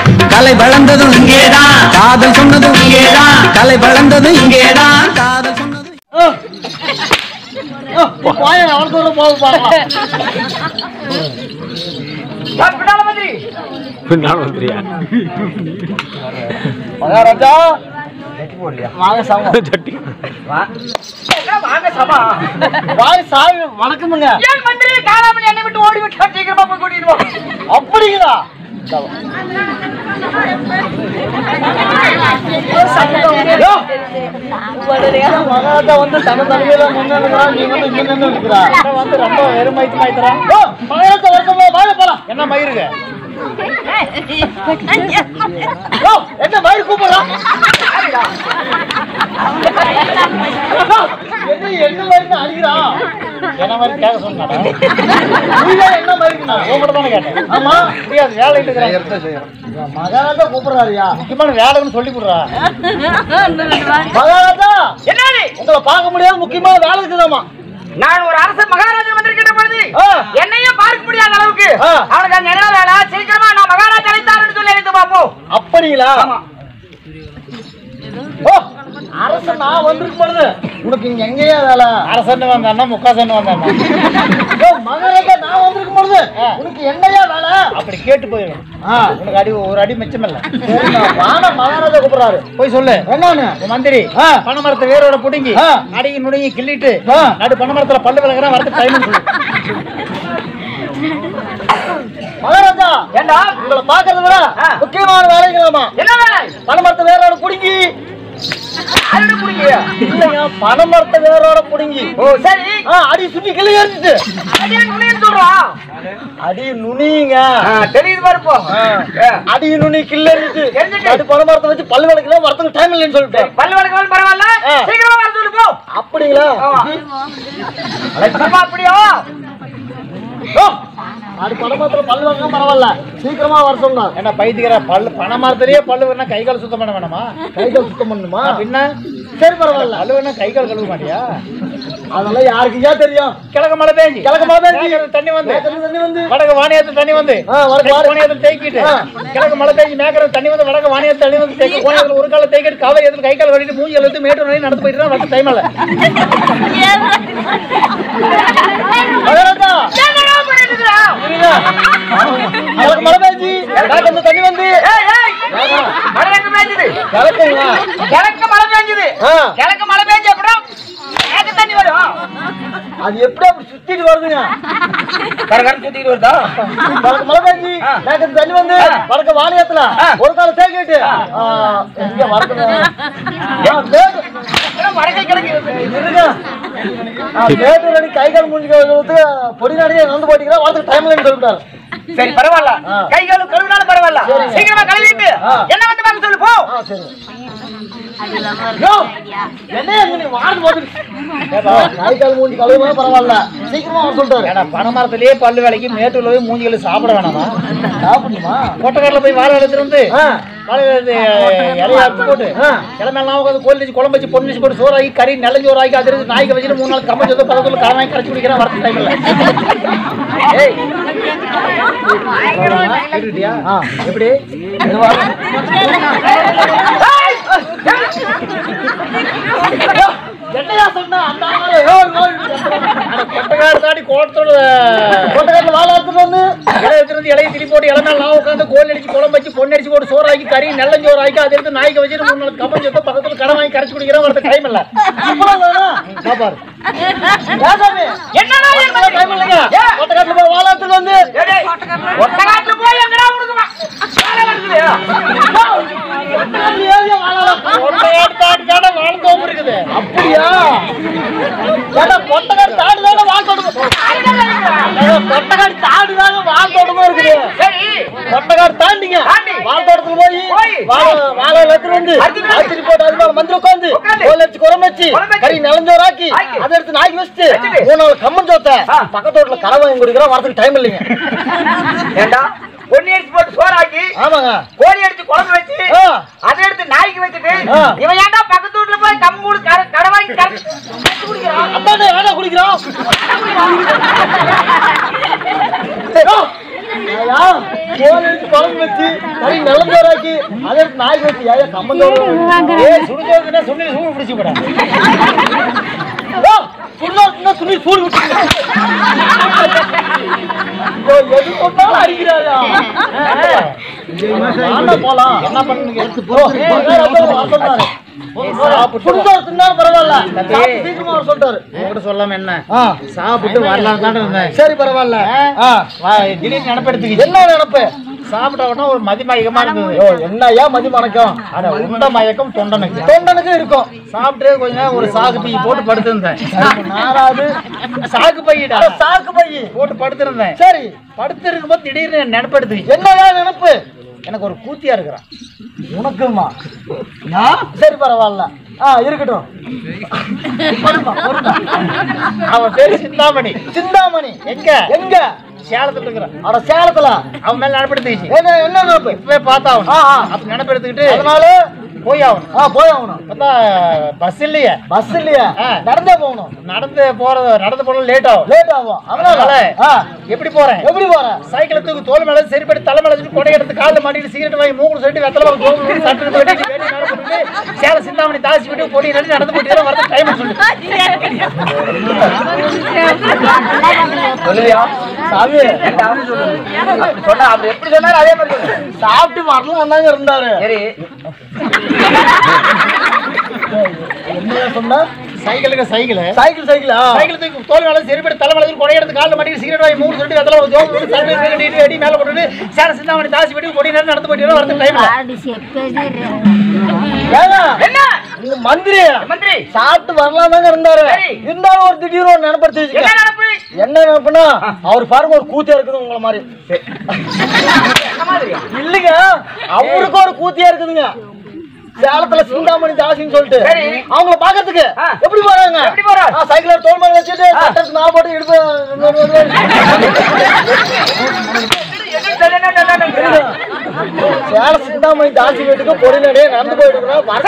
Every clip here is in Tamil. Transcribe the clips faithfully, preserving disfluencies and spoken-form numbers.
கலை வளர்ந்ததும் இங்கேதான், காதல் சொன்னதும் இங்கேதான். கலை வளர்ந்ததும் இங்கேதான், காதல் சொன்னதும். மகாராஜா வாங்க சமா சட்டி வாங்க சமா வாங்க சாமி வணக்கமுங்க. ஏன் மந்திரி காலாமணி என்னை விட்டு ஓடி விட்டு சீக்கிரமா போய் கூட்டிட்டு போ. அப்படிங்களா? மகாராஜா வந்து தன தலைமையில முன்னேறா, நீ வந்து முன்னே இருக்கிறா வந்து ரொம்ப வெறுமாய்த்து மாய்த்துறா. மகாராஜா வருஷமா வாங்க போலாம். என்ன மயிருங்க என்ன மயிர் கூப்பிடுறான்? என்ன என்ன மயிர்னு அடிக்கிறான்? என்ன மாதிரி கேட்க சொன்னா என்ன மயிருக்குண்ணா உங்கள்கிட்ட தானே கேட்டேன். ஆமா முடியாது வேலை மகாராஜா கூப்பிடுறாருயா, முக்கியமான வேலைன்னு சொல்லி கொடுறா. மகாராஜா என்ன உங்களை பார்க்க முடியாது, முக்கியமான வேலை இருக்குதாமா. நான் ஒரு அரசு மகாராஜா வந்திருக்கின்ற பொழுது என்னையும் பார்க்க முடியாத அளவுக்கு அவனுக்கு அங்க என்ன வேலை, சீக்கிரமா நான் மகாராஜா அழைத்தாருன்னு சொல்லி அழைத்து பார்ப்போம். அப்படிங்களா? அரசு நான் வந்திருக்கும் பொழுது உனக்கு இங்க எங்கேயா வேலை? அரசன்னு வந்தான்னா முக்காசன்னு வந்தான்னா மகாராஜா நான் வந்திருக்கும் பொழுது உனக்கு என்னையா வேலை அப்படி கேட்டு போயிடும். உனக்கு அடி ஒரு அடி மிச்சம் இல்ல. வான மகாராஜா கூப்பிடுறாரு, போய் சொல்லு. என்னன்னு மந்திரி பனைமரத்தை வேரோட புடுங்கி அடிக்கி நுடுங்கி கிள்ளிட்டு நடு பனைமரத்துல பல்லு விளக்குறா வரது டைம் சொல்லு. மகாராஜா ஏண்டா உங்களை பாக்குறத விட முக்கியமான வேலைங்களாமா. என்ன வேலை? பனைமரத்தை வேரோட புடுங்கி பனைமரத்தை வேரோட புடுங்கி. ஓ சரி. அடி சுத்தி கிளி ஏறிச்சு அடி நுனின்னு சொல்றா. அடி நுனிங்க தெரியுது பாருப்போ. அடி நுனி கிள்ளி ஏறிச்சு அடி பனைமரத்தை வச்சு பல்லு விளக்கலாம் வரத்துக்கு டைம் இல்லைன்னு சொல்லிட்டு பல்லு விளக்கலாம் பரவாயில்ல சீக்கிரமா வர சொல்லு போ. அப்படிங்களா? அப்படியா? அது பனைமரத்துல பல்லு வாங்க பரவாயில்ல சீக்கிரமா வர சொன்னா. என்ன பைத்தியக்கிற பல்லு பனைமரத்திலேயே பல்லு வேணா கை கால் சுத்தம் பண்ண வேணாமா? கை கால் சுத்தம் பண்ணுமா? பின்ன சரி பரவாயில்ல. பல்லு வேணா கை கால் கழுவ மாட்டியா? அதெல்லாம் யாருக்குயா தெரியும். கிழக்க மழை பெஞ்சு கிழக்க மழை பெஞ்சு தண்ணி வந்து தண்ணி வந்து வடக்கு வாணியத்துல தண்ணி வந்து வாணியத்துல தேக்கிட்டு கிழக்கு மழை பெஞ்சு மேக்கற தண்ணி வந்து வடக்கு வாணியத்துல தண்ணி வந்து தேக்க கோணியத்துல ஒரு கால தேக்கிட்டு காவேரி இடத்துல கை கால் வடிட்டு மூஞ்சி எழுத்து மேட்டூர் வரை நடந்து போயிட்டு வந்து டைம் இல்ல. மழை பெஞ்சு தண்ணி வந்து கிழக்கு மழை பெஞ்சது கிழக்கு மழை பெஞ்சு அப்புறம் தண்ணி வரும். அது எப்படி அப்படி சுத்திட்டு வருதுங்க? சுத்திட்டு வருதா? மழை பெஞ்சு தண்ணி வந்து வடக்க வாணியத்துல ஒரு கால தேக்கிட்டு கை கால் முடிஞ்சு பொடி நாடியே நடந்து போட்டீங்கன்னா வாழ்த்துக்கு டைம் இல்லைன்னு சொல்லிட்டாரு. சரி பரவாயில்ல, கை கால் கழுவினாலும் பரவாயில்ல, சீக்கிரமா கழுவிட்டு என்ன வந்து பார்க்க சொல்லு போ. சரி பனைமரத்திலேயே பல்லு வேலைக்கு மேட்டூர்ல போய் மூஞ்சிகளை சாப்பிட வேணாமா? சாப்பிடணுமா? கொட்டக்காரில் போய் வாழை எடுத்துட்டு வந்து இலையை அறுத்து போட்டு கிளம்பெல்லாம் உட்காந்து கோயில் வச்சு குழம்பு வச்சு பொண்ணு வச்சு போட்டு சோறாக்கி கறி நல்ல சோறாக்கி அது நாய்க்கு வச்சுட்டு மூணு நாள் கம்மி வந்து பக்கத்துல கடனாய் கரைச்சி குடிக்கிறேன் வரத்து டைம் இல்லை. எப்படி என்னையா சொன்னா கொட்டக்காடு தாடி கோட்டத்தோட கொட்டக்காட்டுல வாழை எடுத்துட்டு வந்து இலை எடுத்துட்டு வந்து இலையை திரி போட்டு இலை மேல நான் உட்காந்து கோல் அடிச்சு குழம்பு வச்சு பொண்ணு அடிச்சு போட்டு சோறாக்கி கறி நல்ல சோறு ஆக்கி அதை எடுத்து நாய்க்கு வச்சுட்டு மூணு நாள் கம்மி வந்து பக்கத்துல கடன் வாங்கி கரைச்சி குடிக்கிறேன் வரது டைம் இல்லை. பாரு என்ன டைம் இல்லைங்க. கொட்டக்காட்டுல போய் வாழை எடுத்துட்டு வந்து கொட்டக்காட்டுல போய் எங்கடா உனக்கு அப்படியா? கொட்டக்காடு தாடுதாங்க வாழ் தோட்டமும் கொட்டக்காடு தாடுதாங்க வாழ் தோட்டமும் இருக்குது. கொட்டக்காடு தாண்டிங்க வாழ் தோட்டத்துக்கு போய் வாழை எடுத்துட்டு வந்து அரிசி போட்டு அது மேல மந்திரம் உட்காந்து கோல் அடிச்சு குரம் வச்சு கறி நலஞ்சோராக்கி அதை எடுத்து நாய்க்கு வச்சுட்டு மூணு நாள் கம்மன் சோத்த பக்கத்து ரோட்ல கடை வாங்கி குடிக்கிறோம் வரதுக்கு டைம் இல்லைங்க. ஏண்டா பொன்னி அடிச்சு போட்டு சோறாக்கி ஆமாங்க கோழி அடிச்சு குழம்பு வச்சு அதை எடுத்து நாய்க்கு வச்சுட்டு இவன் ஏன்டா பக்கத்து வீட்டுல போய் கம்மூடு கடை வாங்கி குடிக்கிறான்? அதான் வேணா குடிக்கிறோம். கோழி அடிச்சு குழம்பு வச்சு கறி நலஞ்சோறு அதே நாய் வச்சு ஏன் கம்மந்தோடு ஏய் சுடுதோடுனா சுண்ணி சூடு பிடிச்சு போடா ஓ சுடுதோடுனா சுண்ணி சூடு பிடிச்சு ஓ எது சொன்னாலும் அடிக்கிறாயா ஆனா போலாம் என்ன பண்ணுங்க எடுத்து போ சொன்னாரு சுடுதோடு தின்னா பரவாயில்ல சீக்கிரமா அவர் சொல்லிட்டாரு உங்ககிட்ட சொல்லாம என்ன சாப்பிட்டு வரலாம் தான் இருந்தேன் சரி பரவாயில்ல திடீர்னு நினைப்பெடுத்துக்கு என்ன நினைப்பு சாப்பிட்டா ஒரு மதிமயக்கமா இருந்தது என்னையா மதிமயக்கம் அட உண்ட மயக்கம் தொண்டனுக்கு தொண்டனுக்கு இருக்கும் சாப்பிட்டு கொஞ்ச நேரம் ஒரு சாக்கு பை போட்டு படுத்திருந்தேன் நாலாவது சாக்கு பையிடா சாக்கு பை போட்டு படுத்திருந்தேன் சரி படுத்து இருக்கும்போது திடீர்னு நினைப்படுத்து என்னையா நினைப்பு எனக்கு ஒரு கூத்தியா இருக்கிறான் உனக்குமா சரி பரவாயில்ல ஆ இருக்கட்டும் அவன் பேரு சிந்தாமணி சிந்தாமணி எங்க எங்க சேலத்துல இருக்கிறான் அட சேலத்துல அவன் மேல நினைப்படுத்துச்சு என்ன என்ன நினைப்பு இப்பவே பார்த்தா அவன் அப்ப நினைப்படுத்திக்கிட்டு அதனால போய் ஆகணும் ஆ போய் ஆகணும் பார்த்தா பஸ் இல்லையே பஸ் இல்லையா நடந்தே போகணும் நடந்து போறது நடந்து போறது லேட் ஆகும் லேட் ஆகும் அதனால எப்படி போறேன் எப்படி போறேன் சைக்கிள் தூக்கு தோல் மேல சரிப்படி தலை மேல வச்சுட்டு கொடை எடுத்து காலில் மாட்டிட்டு சிகரெட் வாங்கி மூணு சொல்லிட்டு வெத்தலை வாங்கி சட்டு போயிட்டு சேல சிந்தாமணி தாசி விட்டு பொடி ரெண்டு நடந்து போட்டு வரது டைம் சொல்லு சொல்லுவியா சாமி சொன்னா அப்படி எப்படி சொன்னாரு அதே மாதிரி சாப்பிட்டு வரலாம் தாங்க இருந்தாரு சரி என்ன சொன்னா சைக்கிளுக்கு சைக்கிள் சைக்கிள் சைக்கிள் சைக்கிள் தூக்கி தோல் மேல சரிப்படி தலை மேல கொடை எடுத்து காலில் மாட்டிட்டு சிகரெட் வாங்கி மூணு சொல்லிட்டு வெத்தலை அடி மேல போட்டு சேல சிந்தாமணி தாசி விட்டு பொடி நேரம் நடந்து போயிட்டு வரது டைம் என்ன மந்திரி மந்திரி சாப்பிட்டு வரலாம் தாங்க இருந்தாரு இருந்தாலும் ஒரு திடீர்னு ஒரு நினைப்படுத்தி என்ன நினைப்புனா அவர் பாருங்க ஒரு கூத்தியா இருக்குது உங்களை மாதிரி இல்லைங்க அவருக்கு ஒரு கூத்தியா இருக்குதுங்க சேலத்துல சிந்தாமணி தாசின்னு சொல்லிட்டு அவங்கள பாக்கிறதுக்கு எப்படி போறாங்க சைக்கிள் தோல் மேல வச்சுட்டு நான் போட்டு இடுப்பு சேல சிந்தாமணி தாசி வீட்டுக்கு பொறிநடே நடந்து போயிட்டு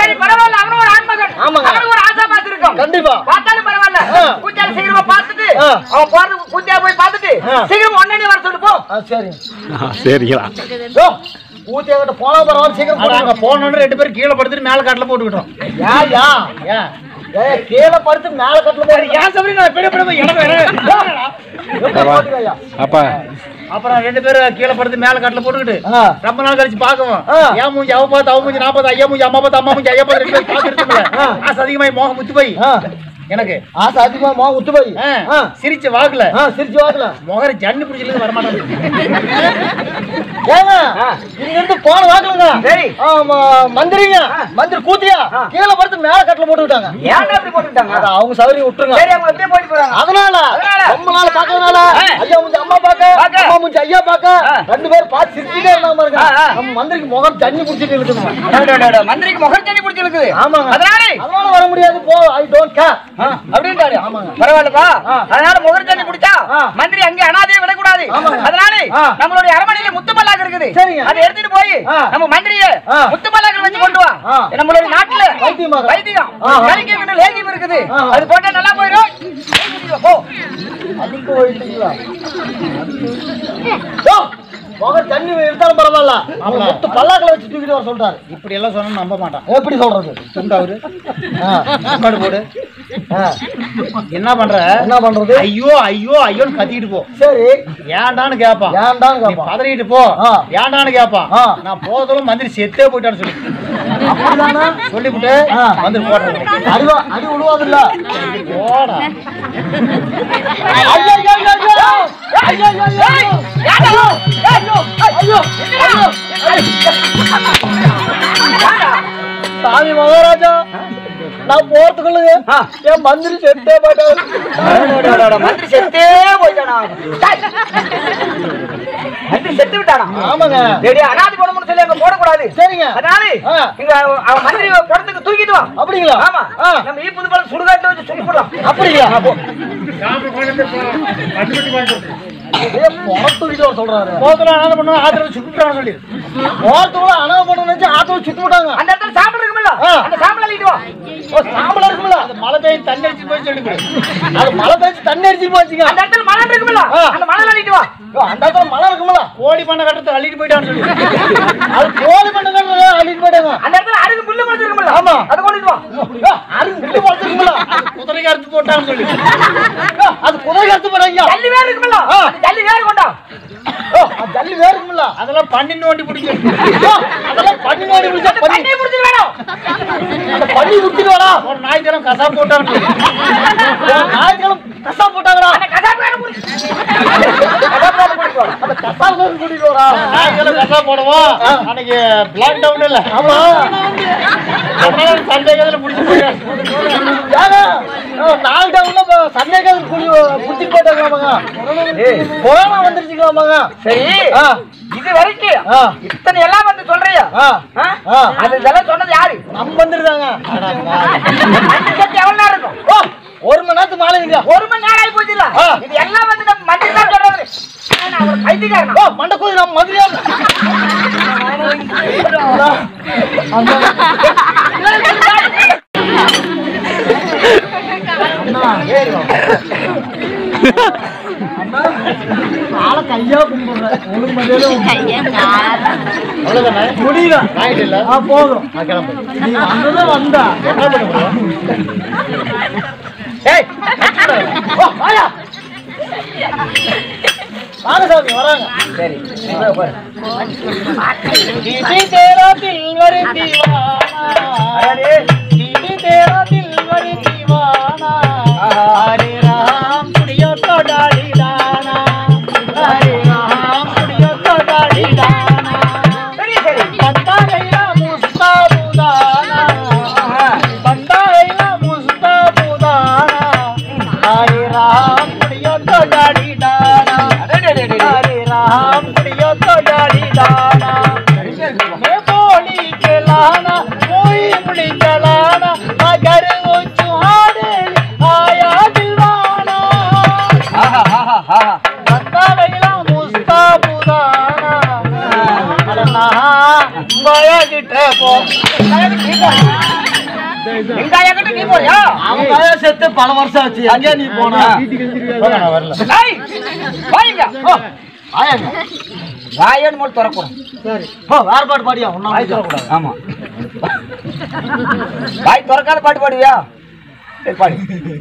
கண்டிப்பா சீக்கிரமா பாத்துட்டு அவன் போறது கூத்தியா போய் பாத்துட்டு சீக்கிரம் ஒன்னே வர சொல்லு போ சரி சரிங்களா ஊத்தியாகிட்ட போனா பரவாயில்ல சீக்கிரம் போனோன்னு ரெண்டு பேரும் கீழே படுத்துட்டு மேல காட்டுல போட்டுக்கிட்டோம் யா யா ஏன் கீழே படுத்து மேல கட்டுல போய் ஏன் சபரி நான் பெரிய பெரிய அப்பா அப்புறம் ரெண்டு பேரும் கீழே படுத்து மேல கட்டுல போட்டுக்கிட்டு ரொம்ப நாள் கழிச்சு பாக்குவோம் ஏன் மூஞ்சி அவ பார்த்து அவ மூஞ்சி நான் பார்த்து ஐயா மூஞ்சி அம்மா பார்த்து அம்மா மூஞ்சி ஐயா பார்த்து ரெண்டு பேரும் பாத்துருக்கோம்ல ஆசை அதிகமாயி மோகம் முத்து போய் எனக்கு ஆசை அதிகமா மோகம் முத்து போய் சிரிச்ச வாக்குல சிரிச்ச வாக்குல முகர ஜன்னு பிடிச்சிருந்து வரமாட்டாங்க ஏங்க இங்க இருந்து போன வாக்குலங்க மந்திரிங்க மந்திரி கூத்தியா கீழே படுத்து மேல கட்டுல போட்டுக்கிட்டாங்க ஏன் அப்படி போட்டுக்கிட்டாங்க அவங்க சௌகரியம் விட்டுருங்க சரி அவங்க அப்படியே போயிட்டு போறாங்க அதனால ரொம்ப நாள் பாக்கறதுனால ஐயா மூஞ்சி அம்மா பாக்க அம்மா மூஞ்சி ஐயா பாக்க ரெண்டு பேரும் பார்த்து சிரிச்சிட்டே இருந்தாங்க பாருங்க நம்ம மந்திரிக்கு முகம் தண்ணி பிடிச்சிட்டு இருக்குங்க மந்திரிக்கு முகம் தண்ணி பிடிச்சி இருக்குது ஆமாங்க அதனால அதனால வர முடியாது போ ஐ டோன்ட் கேர் அப்படின்றாரு ஆமாங்க பரவாயில்லப்பா அதனால முகம் தண்ணி பிடிச்சா மந்திரி அங்கே அனாதையை விடக்கூடாது அதனால நம்மளுடைய அரமனையில முத்துமல்லாக இருக்குது அதை எடுத்துட்டு போய் நம்ம மந்திரியை முத்துமல்லாக வச்சு கொண்டு வா நம்மளுடைய நாட்டுல வைத்தியம் கலிங்க விட்டு லேகியம் இருக்குது அது போட்டா நல்லா போயிடும் போ அதுக்கு போயிட்டீங்களா முகம் தண்ணி எடுத்தாலும் பரவாயில்ல அவன் முத்து பல்லாக்களை வச்சு தூக்கிட்டு வர சொல்றாரு இப்படி எல்லாம் சொன்னா நம்ப மாட்டான் எப்படி சொல்றது துண்டாவரு சாப்பாடு போடு என்ன பண்ற என்ன பண்றது ஐயோ ஐயோ ஐயோன்னு கத்திக்கிட்டு போ சரி ஏன்டான்னு கேப்பான் ஏன்டான்னு கேப்பான் பதறிட்டு போ ஏன்டான்னு கேப்பான் நான் போதும் மந்திரி செத்தே போயிட்டான்னு சொல்லி அப்படிதானா சொல்லிவிட்டு மந்திரி போட்டேன் அடிவா அடி விடுவாது இல்ல போடா ஐயோ ஐயோ ஐயோ ஐயோ சாமி மகாராஜா நான் போறதுக்குள்ளுங்க என் மந்திரி செத்தே போயிட்டாரு மந்திரி செத்தே போயிட்டானா மந்திரி செத்து விட்டானா ஆமாங்க சரி அனாதி போடணும்னு சொல்லி அங்க போடக்கூடாது சரிங்க அதனால இங்க அவன் மந்திரி போறதுக்கு தூக்கிட்டு வா அப்படிங்களா ஆமா நம்ம ஈ புது பழம் சுடுகாட்டு வச்சு சுட்டு போடலாம் அப்படிங்களா சொல்றாரு போதுல அனாதை பண்ணுவோம் ஆத்திரம் சுட்டுட்டான்னு சொல்லி போறதுக்குள்ள அனாதை பண்ணணும்னு நினைச்சு ஆத்திரம் சுட்டு விட்டாங்க அந்த இடத்துல சாம்பல் இருக்குமில்ல அந்த சாம்பல் அள்ளிட்டு வா சாம்பல் இருக்குமில்ல அது மழை பெய்ஞ்சு தண்ணி அடிச்சு போய் சொல்லி அது மழை பெய்ஞ்சு தண்ணி அடிச்சு போச்சுங்க அந்த இடத்துல மழை இருக்குமில்ல அந்த மழை அள்ளிட்டு வா அந்த இடத்துல மழை இருக்குமில்ல கோழி பண்ண கட்டத்தை அள்ளிட்டு போயிட்டான்னு சொல்லி அது கோழி பண்ண கட்டத்தை குதிரைக்கு அறுத்து போட்டான்னு சொல்லி அது குதிரைக்கு அறுத்து போட்டாங்க ஜல்லி வேற இருக்குல்ல ஜல்லி வேற கொண்டா ஜல்லி வேற இருக்குல்ல அதெல்லாம் பண்ணி நோண்டி பிடிக்கும் அதெல்லாம் பண்ணி நோண்டி பிடிச்சா பண்ணி பிடிச்சி வேணும் அந்த பண்ணி விட்டுடுவாடா ஒரு நாய்க்கிழமை கசா போட்டான்னு சொல்லி நாய்க்கிழமை கசா போட்டாங்கடா அந்த கசாப்பு வேற பிடிச்சி அந்த கசா கூட்டிட்டு வரா நாய்க்கிழமை கசா போடுவோம் அன்னைக்கு பிளாக் டவுன் இல்ல ஆமா சந்தேகத்துல பிடிச்சி போயிட்டாங்க நாலு டவுன்ல சந்தேகத்துல பிடிச்சி போட்டாங்க கொரோனா வந்துருச்சுங்களாமாங்க சரி இது வரைக்கும் இத்தனை எல்லாம் வந்து சொல்றியா அது இதெல்லாம் சொன்னது யாரு நம்ம வந்துருந்தாங்க எவ்வளவு நேரம் இருக்கும் ஒரு மணி நேரத்துக்கு மேலே ஒரு மணி நேரம் ஆகி போச்சு இல்ல இது எல்லாம் வந்து நம்ம மண்டி தான் சொல்றது பைத்தியக்காரனா மண்டை கோயில் நம்ம மதுரையா கையா கும்பிடுறேன் முடியல போதும் நீ வந்ததான் வந்தா என்ன பண்ண சாமி வராங்க சரி तेरा दिल वर दीवाना तेरा दिल वर दीवाना हरे राम कुड़ियों तो डाली दाना हरे राम कुड़ियों तो डाली दाना बंदा गया मुस्ताबुदाना बंदा गया मुस्ताबुदाना हरे राम कुड़ियों तो डाली दाना हरे राम कुड़ियों तो डाली दाना मैं बोली के लाना कोई मुड़ी चलाना मगर वो चुहाने आया दीवाना बंदा गया मुस्ताबुदाना अरना बाया गिटे पो வெங்காயம் கட்டு நீ போறியா அவங்க ஆயா செத்து பல வருஷம் ஆச்சு அங்கே நீ போனா நான் வரல டேய் வாங்க ஆயாங்க வாயன் மோல் தரக்கூடாது சரி ஓ வேற பாட்டு பாடியா ஒண்ணா வாய் தரக்கூடாது ஆமா வாய் திறக்காத பாட்டு பாடுவியா சரி பாடு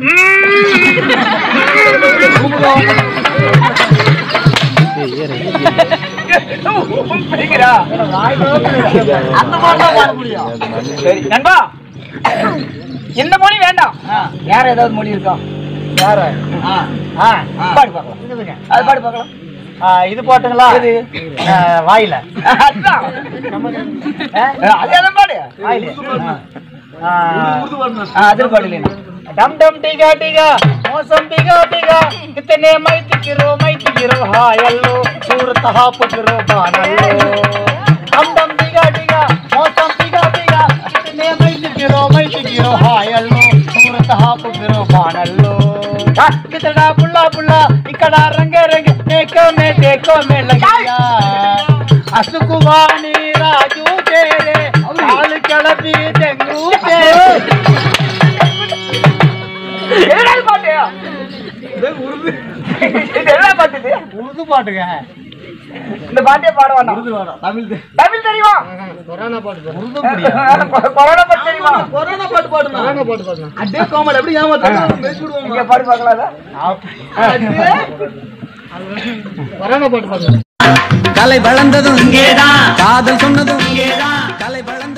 அந்த பாட்டு பாட முடியும் சரி நண்பா இந்த மொழி வேண்டாம் வேற ஏதாவது மொழி இருக்கா வேற பாடு பார்க்கலாம் அது பாடு பார்க்கலாம் இது போட்டுங்களா இது வாயில அதுதான் அதே பாடு வாயில அது பாடு இல்லையா डम डम टिगा टिगा मौसम बिगा बिगा कितने मैत गिरो मैत गिरो हायल्लो सूरत हाप गिरो बानल्लो डम डम टिगा टिगा मौसम बिगा बिगा कितने मैत गिरो मैत गिरो हायल्लो सूरत हाप गिरो बानल्लो कितना बुल्ला बुल्ला इकड़ा रंग रंग देखो में देखो में लगिया असुकुवानी राजू तेरे हाल कलबी देंगू तेरे என்னடா பாட்டு உருது இது என்ன பாட்டு இது உருது பாட்டுங்க இந்த பாட்டே பாட வேண்டாம் உருது பாடம் தமிழ் தமிழ் தெரியுமா கொரோனா பாட்டு உருது கொரோனா பாட்டு தெரியுமா கொரோனா பாட்டு பாடுங்க கொரோனா பாட்டு பாடுங்க அடே கோமல் எப்படி ஏமாத்துறீங்க பேசி விடுவோம் இங்க பாடு பார்க்கலாம்ல கொரோனா பாட்டு பாடுங்க கலை வளர்ந்ததும் இங்கேதான் காதல் சொன்னதும் இங்கேதான் கலை வளர்ந்த